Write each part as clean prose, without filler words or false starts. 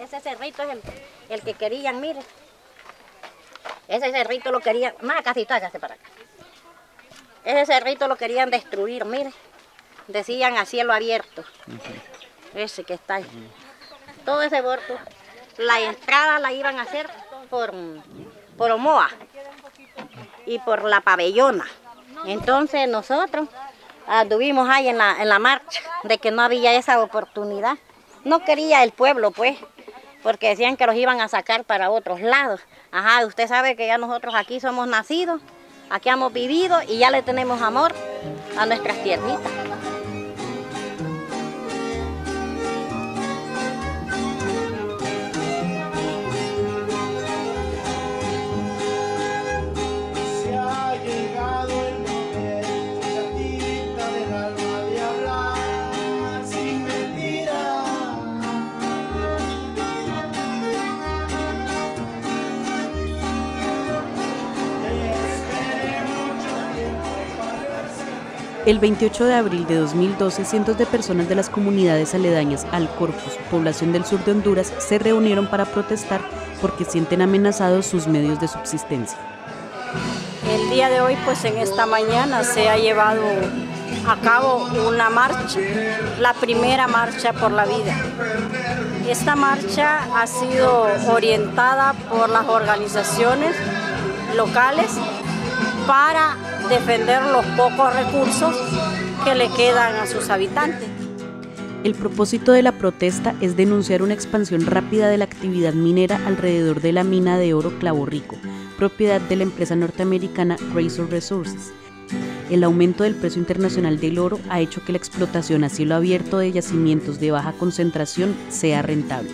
Ese cerrito es el que querían, mire. Ese cerrito lo querían, más casi hágase para acá. Ese cerrito lo querían destruir, mire. Decían a cielo abierto. Ese que está ahí. Todo ese bordo, la entrada la iban a hacer por Omoa y por la Pabellona. Entonces nosotros anduvimos ahí en la marcha de que no había esa oportunidad. No quería el pueblo, pues, porque decían que los iban a sacar para otros lados. Ajá, usted sabe que ya nosotros aquí somos nacidos, aquí hemos vivido y ya le tenemos amor a nuestras tierritas. El 28 de abril de 2012, cientos de personas de las comunidades aledañas al Corpus, población del sur de Honduras, se reunieron para protestar porque sienten amenazados sus medios de subsistencia. El día de hoy, pues en esta mañana se ha llevado a cabo una marcha, la primera marcha por la vida. Esta marcha ha sido orientada por las organizaciones locales para defender los pocos recursos que le quedan a sus habitantes. El propósito de la protesta es denunciar una expansión rápida de la actividad minera alrededor de la mina de oro Clavo Rico, propiedad de la empresa norteamericana Razor Resources. El aumento del precio internacional del oro ha hecho que la explotación a cielo abierto de yacimientos de baja concentración sea rentable.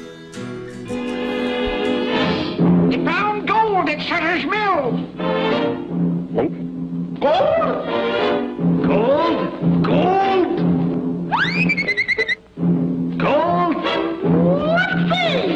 Gold? Gold? Gold? Gold? What thing?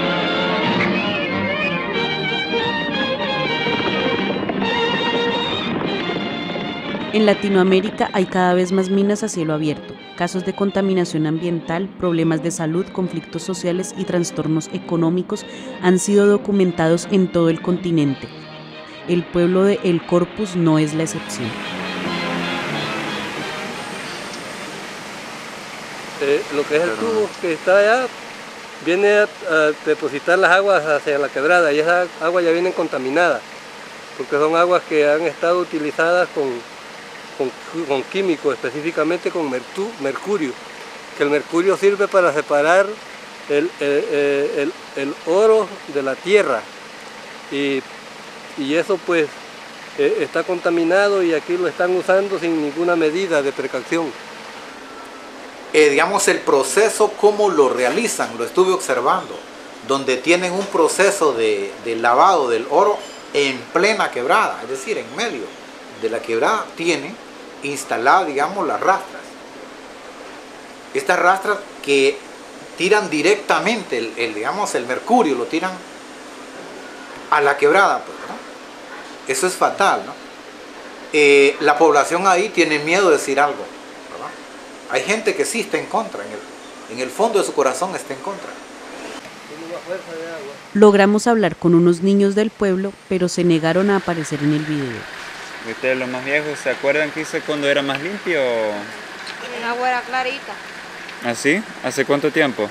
En Latinoamérica hay cada vez más minas a cielo abierto, casos de contaminación ambiental, problemas de salud, conflictos sociales y trastornos económicos han sido documentados en todo el continente. El pueblo de El Corpus no es la excepción. Lo que es el tubo que está allá viene a depositar las aguas hacia la quebrada y esas aguas ya vienen contaminadas porque son aguas que han estado utilizadas con químicos, específicamente con mercurio, que el mercurio sirve para separar el oro de la tierra y eso pues está contaminado y aquí lo están usando sin ninguna medida de precaución. Digamos el proceso, cómo lo realizan, lo estuve observando, donde tienen un proceso de lavado del oro en plena quebrada, es decir, en medio de la quebrada tienen instaladas, digamos, las rastras. Estas rastras que tiran directamente el mercurio, lo tiran a la quebrada, pues, ¿no? Eso es fatal, ¿no? La población ahí tiene miedo de decir algo, ¿verdad? Hay gente que sí está en contra, en el fondo de su corazón está en contra. Logramos hablar con unos niños del pueblo, pero se negaron a aparecer en el video. ¿Ustedes los más viejos se acuerdan que hice cuando era más limpio? El agua era clarita. ¿Ah, sí? ¿Hace cuánto tiempo?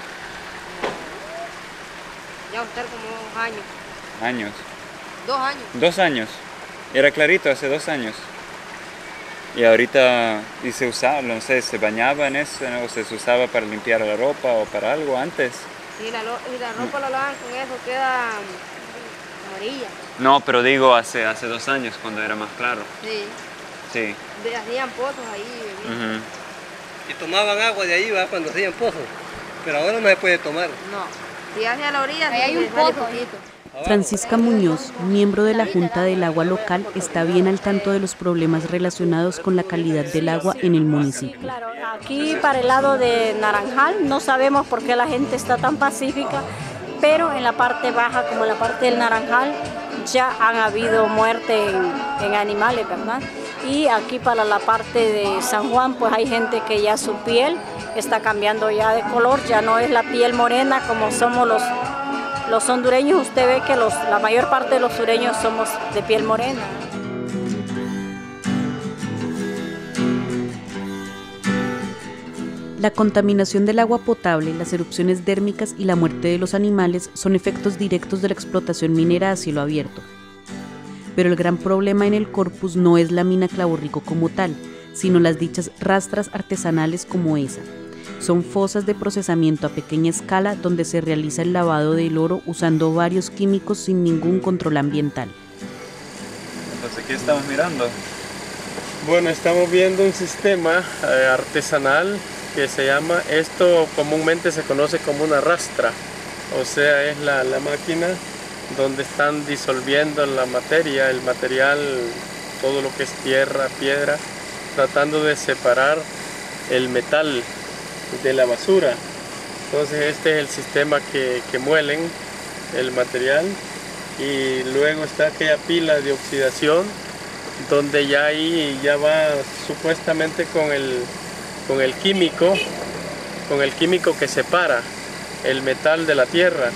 Ya usted como 2 años. ¿Años? 2 años. 2 años. Era clarito hace 2 años. Y ahorita, y se usaba, no sé, se bañaba en eso, ¿no? O se usaba para limpiar la ropa o para algo antes. Sí, la ropa la lavan con eso, queda amarilla. No, pero digo hace 2 años cuando era más claro. Sí. Sí. Hacían pozos ahí. Y tomaban agua de ahí, ¿va? Cuando hacían pozos. Pero ahora no se puede tomar. No. Si hacia la orilla, ahí hay un pozo. Francisca Muñoz, miembro de la Junta del Agua Local, está bien al tanto de los problemas relacionados con la calidad del agua en el municipio. Claro, aquí para el lado de Naranjal no sabemos por qué la gente está tan pacífica, pero en la parte baja, como en la parte del Naranjal, ya han habido muerte en animales, ¿verdad? Y aquí para la parte de San Juan, pues hay gente que ya su piel está cambiando ya de color, ya no es la piel morena como somos Los hondureños, usted ve que la mayor parte de los sureños somos de piel morena. La contaminación del agua potable, las erupciones dérmicas y la muerte de los animales son efectos directos de la explotación minera a cielo abierto. Pero el gran problema en el Corpus no es la mina Clavo Rico como tal, sino las dichas rastras artesanales como esa. Son fosas de procesamiento a pequeña escala donde se realiza el lavado del oro usando varios químicos sin ningún control ambiental. Entonces, ¿qué estamos mirando? Bueno, estamos viendo un sistema artesanal que se llama, esto comúnmente se conoce como una rastra, o sea, es la máquina donde están disolviendo la materia, el material, todo lo que es tierra, piedra, tratando de separar el metal de la basura. Entonces este es el sistema que muelen el material, y luego está aquella pila de oxidación donde ya ahí ya va supuestamente con el químico que separa el metal de la tierra.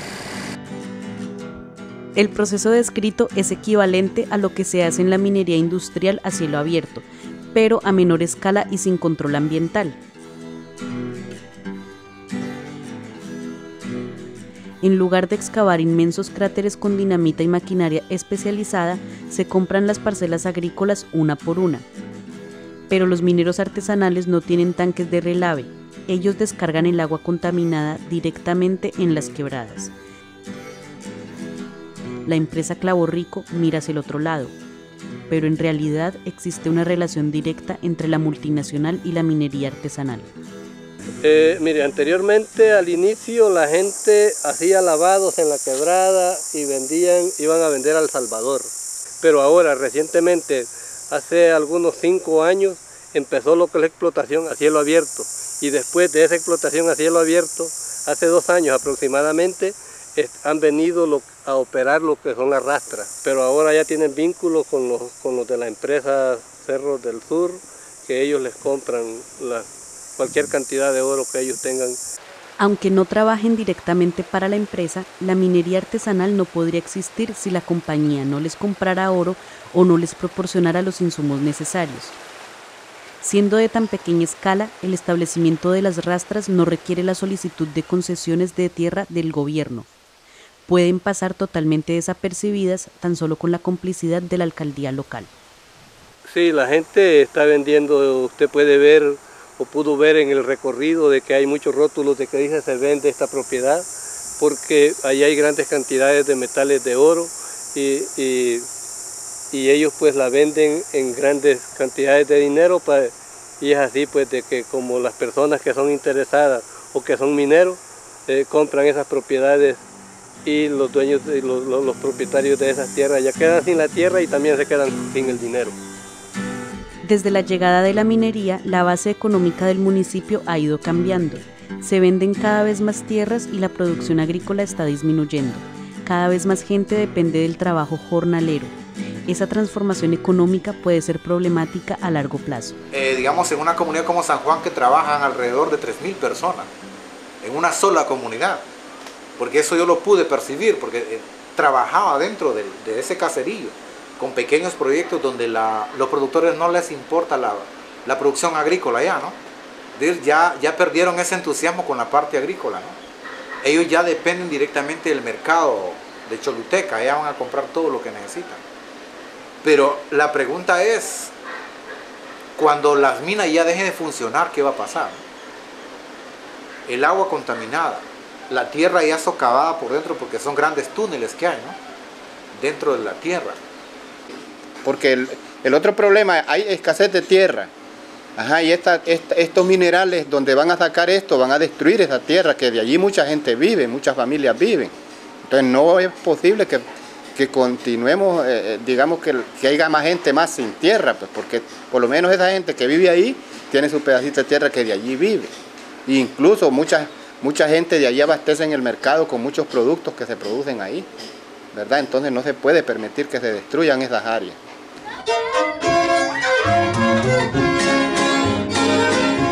El proceso descrito es equivalente a lo que se hace en la minería industrial a cielo abierto, pero a menor escala y sin control ambiental. En lugar de excavar inmensos cráteres con dinamita y maquinaria especializada, se compran las parcelas agrícolas una por una. Pero los mineros artesanales no tienen tanques de relave, ellos descargan el agua contaminada directamente en las quebradas. La empresa Clavo Rico mira hacia el otro lado, pero en realidad existe una relación directa entre la multinacional y la minería artesanal. Mire, anteriormente al inicio la gente hacía lavados en la quebrada y iban a vender a El Salvador. Pero ahora, recientemente, hace algunos 5 años, empezó lo que es la explotación a cielo abierto. Y después de esa explotación a cielo abierto, hace 2 años aproximadamente, han venido a operar lo que son las rastras. Pero ahora ya tienen vínculos con los de la empresa Cerros del Sur, que ellos les compran cualquier cantidad de oro que ellos tengan. Aunque no trabajen directamente para la empresa, la minería artesanal no podría existir si la compañía no les comprara oro o no les proporcionara los insumos necesarios. Siendo de tan pequeña escala, el establecimiento de las rastras no requiere la solicitud de concesiones de tierra del gobierno. Pueden pasar totalmente desapercibidas tan solo con la complicidad de la alcaldía local. Sí, la gente está vendiendo, usted puede ver o pudo ver en el recorrido de que hay muchos rótulos de que dice se vende esta propiedad, porque ahí hay grandes cantidades de metales de oro y ellos pues la venden en grandes cantidades de dinero, y es así pues de que como las personas que son interesadas o que son mineros compran esas propiedades, y los dueños, los propietarios de esas tierras ya quedan sin la tierra y también se quedan sin el dinero. Desde la llegada de la minería, la base económica del municipio ha ido cambiando. Se venden cada vez más tierras y la producción agrícola está disminuyendo. Cada vez más gente depende del trabajo jornalero. Esa transformación económica puede ser problemática a largo plazo. Digamos, en una comunidad como San Juan, que trabajan alrededor de 3.000 personas, en una sola comunidad, porque eso yo lo pude percibir, porque trabajaba dentro de ese caserío, con pequeños proyectos donde los productores no les importa la producción agrícola ya, ¿no? Ya perdieron ese entusiasmo con la parte agrícola, ¿no? Ellos ya dependen directamente del mercado de Choluteca, ya van a comprar todo lo que necesitan. Pero la pregunta es, cuando las minas ya dejen de funcionar, ¿qué va a pasar? El agua contaminada, la tierra ya socavada por dentro, porque son grandes túneles que hay, ¿no? Dentro de la tierra. Porque el otro problema, hay escasez de tierra. Ajá, y estos minerales donde van a sacar esto, van a destruir esa tierra, que de allí mucha gente vive, muchas familias viven. Entonces no es posible que continuemos, digamos que haya más gente más sin tierra, pues, porque por lo menos esa gente que vive ahí tiene su pedacito de tierra que de allí vive. E incluso mucha gente de allí abastece en el mercado con muchos productos que se producen ahí, ¿verdad? Entonces no se puede permitir que se destruyan esas áreas.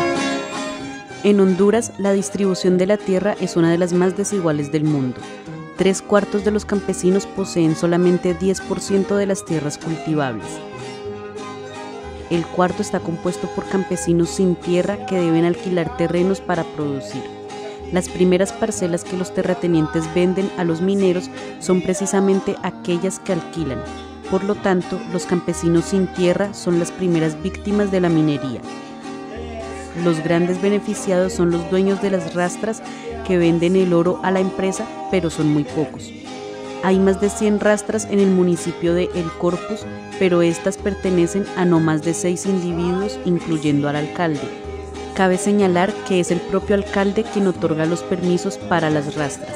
En Honduras, la distribución de la tierra es una de las más desiguales del mundo. 3/4 de los campesinos poseen solamente 10% de las tierras cultivables. El cuarto está compuesto por campesinos sin tierra que deben alquilar terrenos para producir. Las primeras parcelas que los terratenientes venden a los mineros son precisamente aquellas que alquilan. Por lo tanto, los campesinos sin tierra son las primeras víctimas de la minería. Los grandes beneficiados son los dueños de las rastras que venden el oro a la empresa, pero son muy pocos. Hay más de 100 rastras en el municipio de El Corpus, pero estas pertenecen a no más de 6 individuos, incluyendo al alcalde. Cabe señalar que es el propio alcalde quien otorga los permisos para las rastras.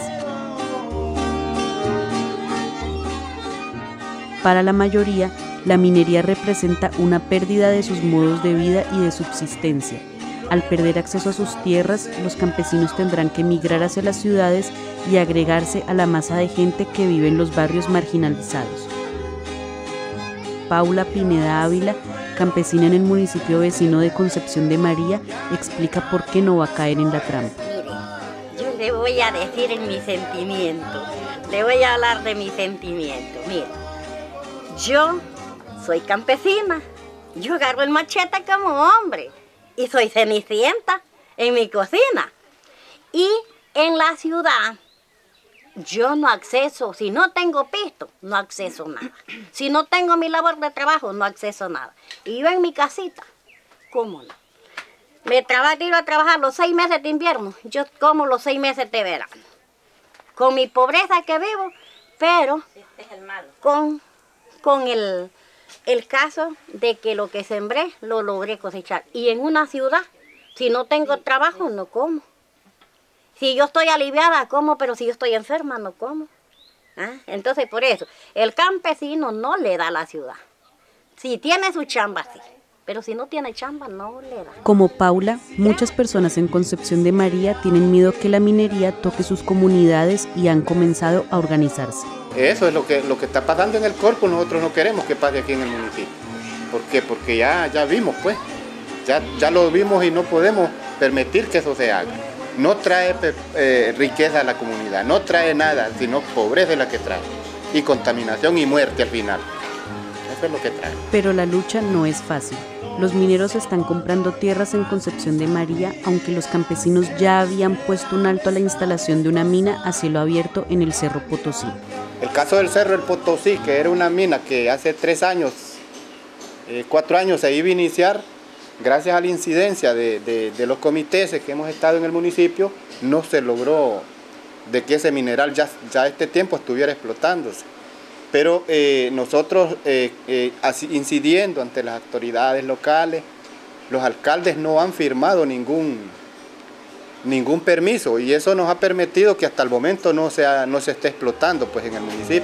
Para la mayoría, la minería representa una pérdida de sus modos de vida y de subsistencia. Al perder acceso a sus tierras, los campesinos tendrán que migrar hacia las ciudades y agregarse a la masa de gente que vive en los barrios marginalizados. Paula Pineda Ávila, campesina en el municipio vecino de Concepción de María, explica por qué no va a caer en la trampa. Mire, yo le voy a decir en mis sentimientos, le voy a hablar de mis sentimientos. Mire, yo soy campesina, yo agarro el machete como hombre. Y soy cenicienta en mi cocina. Y en la ciudad, yo no acceso, si no tengo pisto, no acceso nada. Si no tengo mi labor de trabajo, no acceso nada. Y yo en mi casita, ¿cómo no? Me tiro a trabajar los 6 meses de invierno, yo como los 6 meses de verano. Con mi pobreza que vivo, pero con el caso de que lo que sembré lo logré cosechar. Y en una ciudad, si no tengo trabajo, no como. Si yo estoy aliviada, como, pero si yo estoy enferma, no como. ¿Ah? Entonces, por eso, el campesino no le da a la ciudad. Si tiene su chamba, sí. Pero si no tiene chamba, no le da. Como Paula, muchas personas en Concepción de María tienen miedo que la minería toque sus comunidades y han comenzado a organizarse. Eso es lo que está pasando en El Corpus, nosotros no queremos que pase aquí en el municipio. ¿Por qué? Porque ya vimos, pues, ya lo vimos y no podemos permitir que eso se haga. No trae riqueza a la comunidad, no trae nada, sino pobreza es la que trae. Y contaminación y muerte al final. Eso es lo que trae. Pero la lucha no es fácil. Los mineros están comprando tierras en Concepción de María, aunque los campesinos ya habían puesto un alto a la instalación de una mina a cielo abierto en el Cerro Potosí. El caso del Cerro del Potosí, que era una mina que hace 3 años, 4 años se iba a iniciar, gracias a la incidencia de los comités que hemos estado en el municipio, no se logró de que ese mineral ya este tiempo estuviera explotándose. Pero nosotros, incidiendo ante las autoridades locales, los alcaldes no han firmado ningún permiso y eso nos ha permitido que hasta el momento no se esté explotando pues, en el municipio.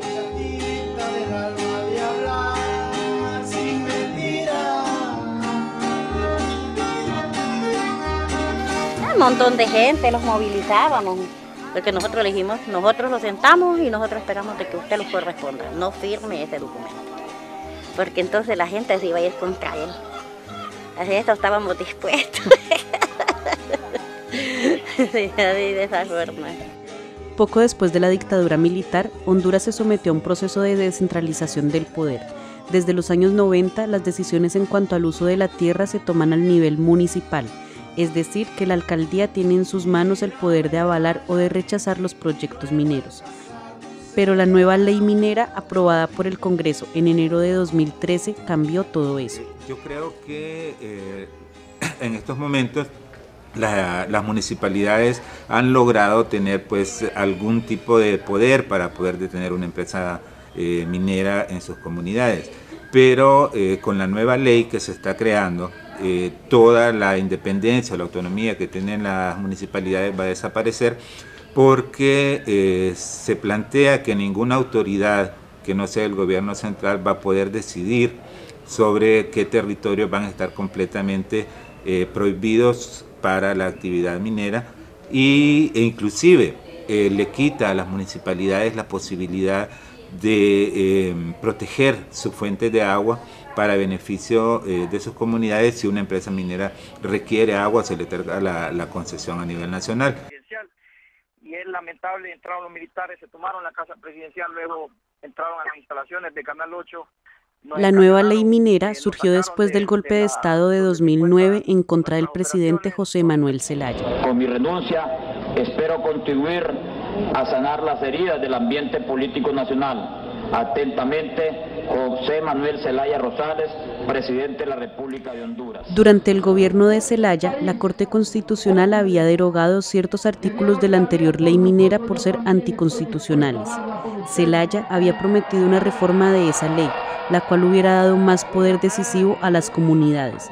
Un montón de gente, los movilizábamos. Porque nosotros le dijimos, nosotros lo sentamos y nosotros esperamos de que usted lo corresponda, no firme ese documento. Porque entonces la gente se iba a ir contra él. Así esto estábamos dispuestos. Sí, de esa forma. Poco después de la dictadura militar, Honduras se sometió a un proceso de descentralización del poder. Desde los años 90, las decisiones en cuanto al uso de la tierra se toman al nivel municipal. Es decir, que la alcaldía tiene en sus manos el poder de avalar o de rechazar los proyectos mineros. Pero la nueva ley minera, aprobada por el Congreso en enero de 2013, cambió todo eso. Yo creo que en estos momentos las municipalidades han logrado tener pues algún tipo de poder para poder detener una empresa minera en sus comunidades. Pero con la nueva ley que se está creando, toda la independencia, la autonomía que tienen las municipalidades va a desaparecer porque se plantea que ninguna autoridad que no sea el gobierno central va a poder decidir sobre qué territorios van a estar completamente prohibidos para la actividad minera e inclusive le quita a las municipalidades la posibilidad de proteger sus fuentes de agua para beneficio de sus comunidades. Si una empresa minera requiere agua, se le otorga la concesión a nivel nacional. Y es lamentable, entraron los militares, se tomaron la casa presidencial, luego entraron a las instalaciones de Canal 8. La nueva ley minera surgió después del golpe de Estado de 2009 en contra del presidente José Manuel Zelaya. Con mi renuncia espero contribuir a sanar las heridas del ambiente político nacional. Atentamente, José Manuel Zelaya Rosales, presidente de la República de Honduras. Durante el gobierno de Zelaya, la Corte Constitucional había derogado ciertos artículos de la anterior ley minera por ser anticonstitucionales. Zelaya había prometido una reforma de esa ley, la cual hubiera dado más poder decisivo a las comunidades.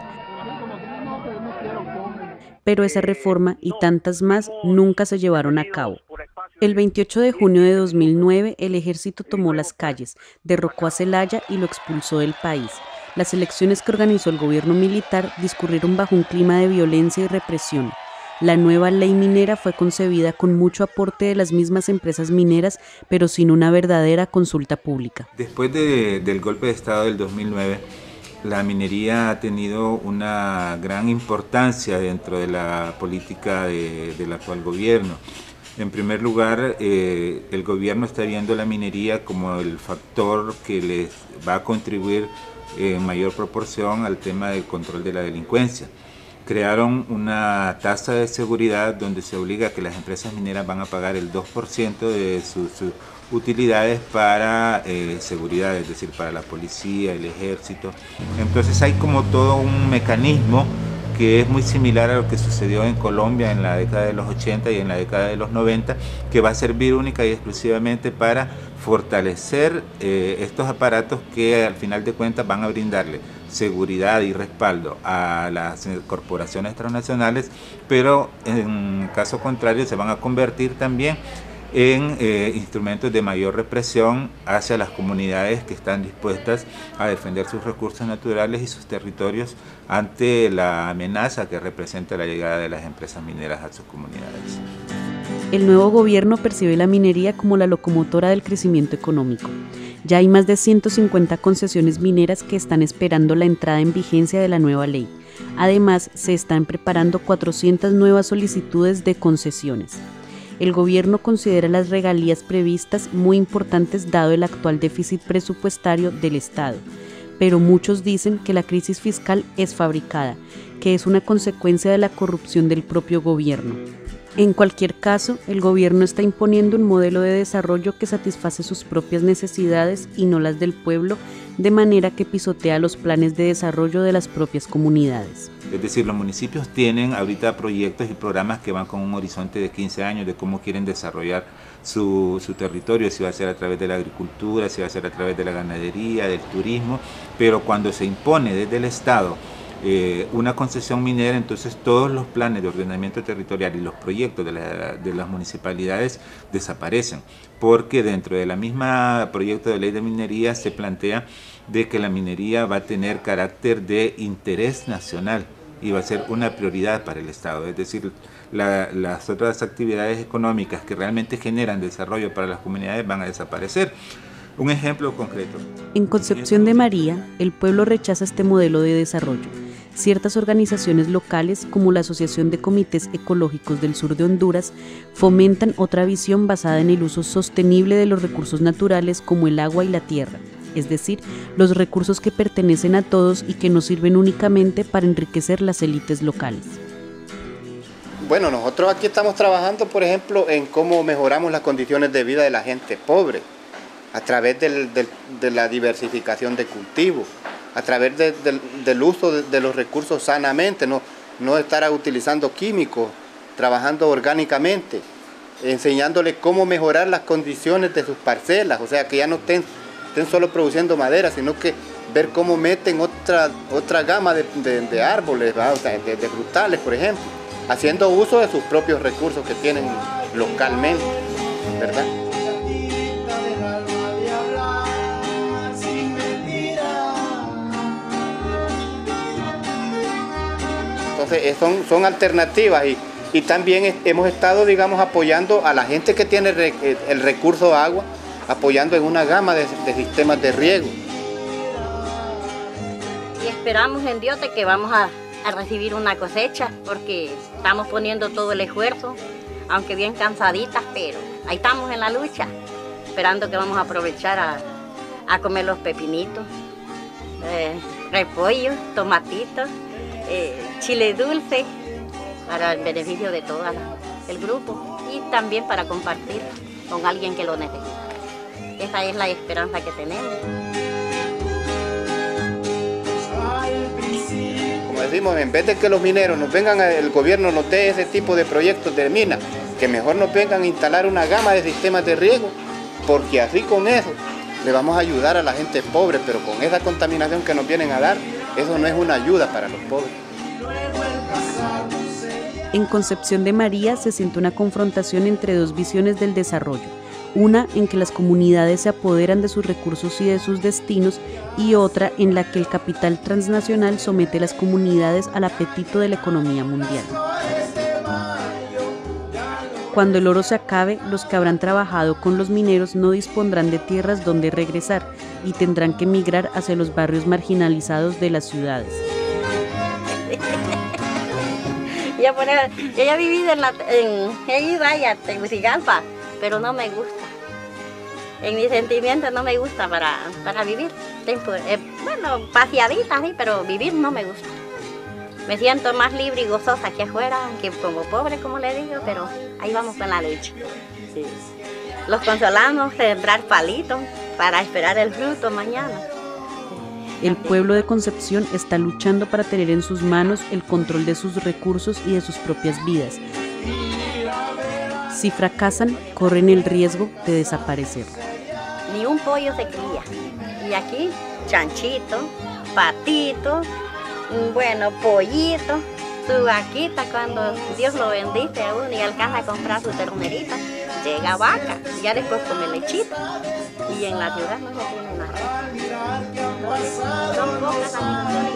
Pero esa reforma y tantas más nunca se llevaron a cabo. El 28 de junio de 2009, el ejército tomó las calles, derrocó a Zelaya y lo expulsó del país. Las elecciones que organizó el gobierno militar discurrieron bajo un clima de violencia y represión. La nueva ley minera fue concebida con mucho aporte de las mismas empresas mineras, pero sin una verdadera consulta pública. Después del golpe de Estado del 2009, la minería ha tenido una gran importancia dentro de la política del actual gobierno. En primer lugar, el gobierno está viendo la minería como el factor que les va a contribuir en mayor proporción al tema del control de la delincuencia. Crearon una tasa de seguridad donde se obliga a que las empresas mineras van a pagar el 2% de sus utilidades para seguridad, es decir, para la policía, el ejército. Entonces hay como todo un mecanismo que es muy similar a lo que sucedió en Colombia en la década de los 80 y en la década de los 90, que va a servir única y exclusivamente para fortalecer estos aparatos que al final de cuentas van a brindarle seguridad y respaldo a las corporaciones transnacionales, pero en caso contrario se van a convertir también en instrumentos de mayor represión hacia las comunidades que están dispuestas a defender sus recursos naturales y sus territorios ante la amenaza que representa la llegada de las empresas mineras a sus comunidades. El nuevo gobierno percibe la minería como la locomotora del crecimiento económico. Ya hay más de 150 concesiones mineras que están esperando la entrada en vigencia de la nueva ley. Además, se están preparando 400 nuevas solicitudes de concesiones. El gobierno considera las regalías previstas muy importantes dado el actual déficit presupuestario del Estado, pero muchos dicen que la crisis fiscal es fabricada, que es una consecuencia de la corrupción del propio gobierno. En cualquier caso, el gobierno está imponiendo un modelo de desarrollo que satisface sus propias necesidades y no las del pueblo, de manera que pisotea los planes de desarrollo de las propias comunidades. Es decir, los municipios tienen ahorita proyectos y programas que van con un horizonte de 15 años de cómo quieren desarrollar su territorio, si va a ser a través de la agricultura, si va a ser a través de la ganadería, del turismo, pero cuando se impone desde el Estado una concesión minera, entonces todos los planes de ordenamiento territorial y los proyectos de las municipalidades desaparecen, porque dentro de la misma proyecto de ley de minería se plantea de que la minería va a tener carácter de interés nacional y va a ser una prioridad para el Estado, es decir, las otras actividades económicas que realmente generan desarrollo para las comunidades van a desaparecer. Un ejemplo concreto. En Concepción de María, el pueblo rechaza este modelo de desarrollo. Ciertas organizaciones locales, como la Asociación de Comités Ecológicos del Sur de Honduras, fomentan otra visión basada en el uso sostenible de los recursos naturales como el agua y la tierra, es decir, los recursos que pertenecen a todos y que no sirven únicamente para enriquecer las élites locales. Bueno, nosotros aquí estamos trabajando, por ejemplo, en cómo mejoramos las condiciones de vida de la gente pobre, a través de la diversificación de cultivos, a través del uso de los recursos sanamente, no estar utilizando químicos, trabajando orgánicamente, enseñándoles cómo mejorar las condiciones de sus parcelas, o sea, que ya no estén solo produciendo madera, sino que ver cómo meten otra gama de árboles, ¿verdad? O sea, de frutales, por ejemplo, haciendo uso de sus propios recursos que tienen localmente, ¿verdad? Entonces son alternativas y también hemos estado, digamos, apoyando a la gente que tiene el recurso agua, apoyando en una gama de sistemas de riego. Y esperamos en Dios de que vamos a recibir una cosecha, porque estamos poniendo todo el esfuerzo aunque bien cansaditas, pero ahí estamos en la lucha, esperando que vamos a aprovechar a comer los pepinitos, repollo, tomatitos, chile dulce, para el beneficio de todo el grupo y también para compartir con alguien que lo necesita. Esa es la esperanza que tenemos. Como decimos, en vez de que los mineros nos vengan, el gobierno nos dé ese tipo de proyectos de mina, que mejor nos vengan a instalar una gama de sistemas de riego, porque así con eso le vamos a ayudar a la gente pobre, pero con esa contaminación que nos vienen a dar, eso no es una ayuda para los pobres. En Concepción de María se siente una confrontación entre dos visiones del desarrollo, una en que las comunidades se apoderan de sus recursos y de sus destinos, y otra en la que el capital transnacional somete a las comunidades al apetito de la economía mundial. Cuando el oro se acabe, los que habrán trabajado con los mineros no dispondrán de tierras donde regresar y tendrán que migrar hacia los barrios marginalizados de las ciudades. Yo ya he vivido en Tegucigalpa, pero no me gusta. En mi sentimiento no me gusta para vivir. Bueno, paseadita, sí, pero vivir no me gusta. Me siento más libre y gozosa aquí afuera, que como pobre, como le digo, pero ahí vamos con la lucha. Sí. Los consolamos, sembrar palitos para esperar el fruto mañana. El pueblo de Concepción está luchando para tener en sus manos el control de sus recursos y de sus propias vidas. Si fracasan, corren el riesgo de desaparecer. Ni un pollo se cría. Y aquí, chanchito, patito, bueno, pollito, su vaquita, cuando Dios lo bendice a uno y alcanza a comprar su ternerita, llega vaca, ya después come lechita. Y en la ciudad no se tiene nada. Son pocas las